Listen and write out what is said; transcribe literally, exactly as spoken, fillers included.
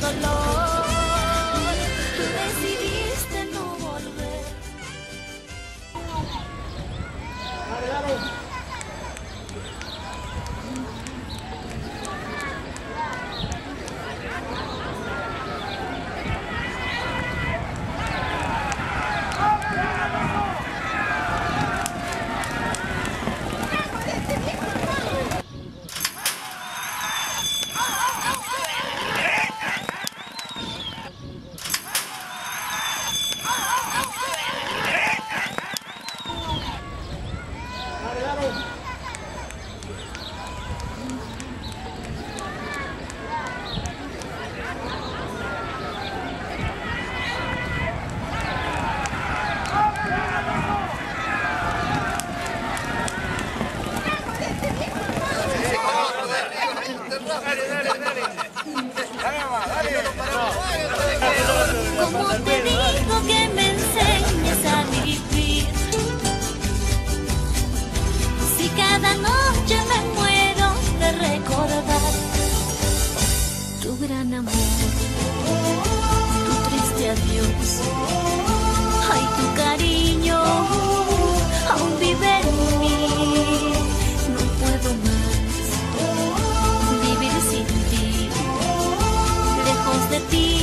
dolor. Tú decidiste no volver. Dale, dale. Como te digo que me enseñes a vivir, si cada noche me muero de recordar tu gran amor, tu triste adiós, ay, tu cariño aún vive en mí. No puedo más vivir sin ti, lejos de ti.